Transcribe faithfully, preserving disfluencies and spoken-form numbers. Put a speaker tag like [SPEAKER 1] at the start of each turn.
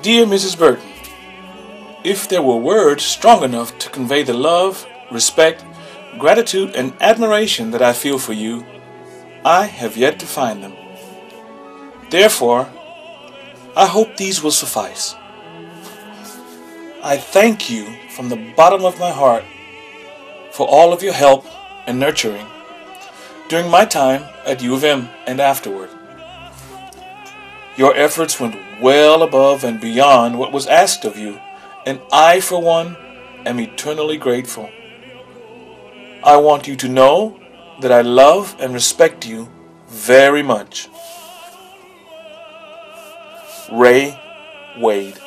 [SPEAKER 1] Dear Missus Burton, if there were words strong enough to convey the love, respect, gratitude, and admiration that I feel for you, I have yet to find them. Therefore, I hope these will suffice. I thank you from the bottom of my heart for all of your help and nurturing during my time at U of M and afterward. Your efforts went well above and beyond what was asked of you, and I, for one, am eternally grateful. I want you to know that I love and respect you very much. Ray Wade.